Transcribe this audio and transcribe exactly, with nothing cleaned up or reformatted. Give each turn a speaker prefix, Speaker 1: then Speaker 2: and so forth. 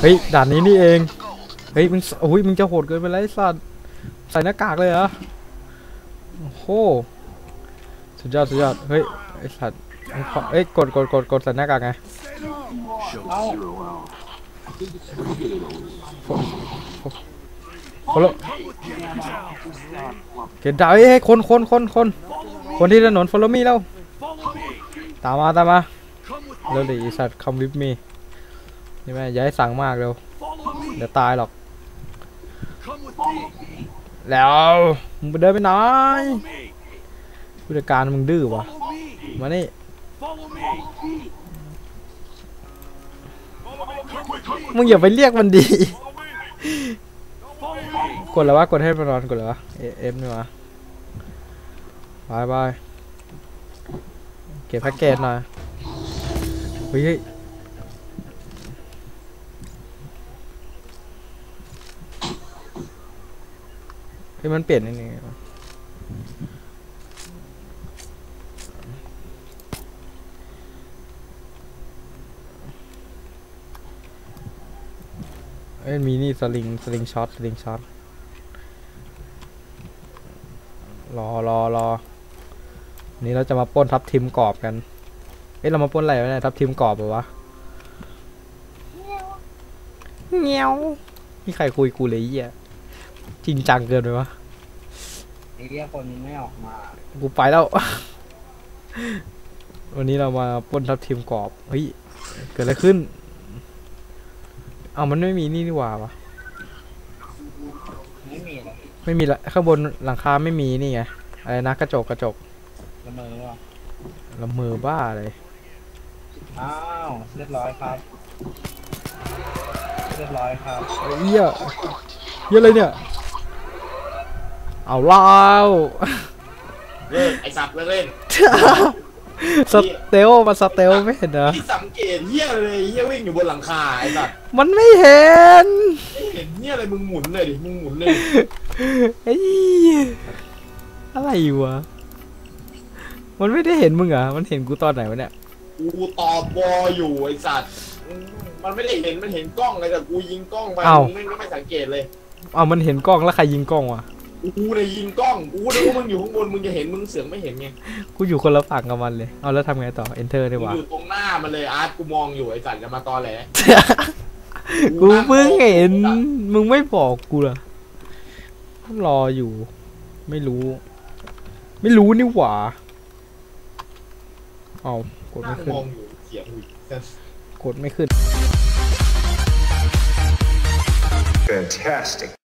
Speaker 1: ฮ้ยด่านนี้นี่เองเฮ้ยมึงโอ้ยมึงจะโหดเกินไปแล้วไอ้สัตว์ใส่หน้ากากเลยเหรอโอ้โหสุดยอดสุดยอดเฮ้ยไอ้สัตว์เฮ้ยกดกดกดกดใส่หน้ากากไงคนละเกณฑ์ดาวเฮ้ยคนคนคนคนคนที่ถนน follow me แล้วตามมาตามมาเร็วดิไอ้สัตว์ come with me นี่แม่อย่าให้สั่งมากเร็วเดี๋ยวตายหรอกแล้วมึงไปเดินไปไหนผู้จัดการมึงดื้อวะมานี่มึงอย่าไปเรียกมันดีกดแล้ววะกดให้มันนอนกดแล้ววะเอฟนี่วะบายบายเก็บแพ็กเกจหน่อยเฮ้ยให้มันเปลี่ยนนิดนึงเอ้ยมีนี่สลิงสลิงช็อตสลิงช็อตรอรอรอนี่เราจะมาปล้นทับทิมกรอบกันเอ้ยเรามาปล้นอะไรวะเนี่ยทับทิมกรอบเหรอวะเงี้ยวนี่ใครคุยกูเลยเหี้ยจริงจังเกินไปวะ
Speaker 2: ไอ้เรียกคนไม่ออกมา
Speaker 1: กูไปแล้ววันนี้เรามาปล้นทับทิมกรอบเฮ้ยเกิดอะไรขึ้นเอามันไม่มีนี่นี่หว่าวะ
Speaker 2: ไม่มีหรอ
Speaker 1: ไม่มีละข้างบนหลังคาไม่มีนี่ไงอะไรนะกระจกกระจก
Speaker 2: ละเมอวะ
Speaker 1: ละเมอบ้าเลย
Speaker 2: อ้าวเรียบร้อยครับเรียบร้อยครับ
Speaker 1: เหี้ยเหี้ยอะไรเนี่ยเอาเล่า
Speaker 3: เล่นไอสัตว์เล่น
Speaker 1: สเตลมาสเตลไม่เห็นเหรอ
Speaker 3: ที่สังเกตเหี้ยเลยเหี้ยวิ่งอยู่บนหลังคาไอสัตว์
Speaker 1: มันไม่เห็น
Speaker 3: ไม่เห็นเหี้ยอะไรมึงหมุนเลยดิมึงหมุนเลย
Speaker 1: ไอ้อะไรวะมันไม่ได้เห็นมึงอ่ะมันเห็นกูตอนไหนวะเนี่ย
Speaker 3: กูตอบบออยู่ไอสัตว์มันไม่ได้เห็นมันเห็นกล้องเลยแต่กูยิงกล้องไปมึงไม่ไม่สังเกตเลย
Speaker 1: อ้าวมันเห็นกล้องแล้วใครยิงกล้องวะ
Speaker 3: กูเลยยิงกล้องกูนึกว่ามึงอยู่ข้างบนมึงจะเห็นมึงเสือกไม่เห็นไง
Speaker 1: กูอยู่คนละฝั่งกับมันเลยเอาแล้วทำไงต่อ enter ดีกว่า
Speaker 3: อยู่ตรงหน้ามันเลยอาร์ตกูมองอยู่ไอสัตว์จะมาตอแหล
Speaker 1: กูเพิ่งเห็นมึงไม่บอกกูล่ะรออยู่ไม่รู้ไม่รู้นี่หว่าเอากดไม่ขึ้นกดไม่ขึ้น
Speaker 4: Fantastic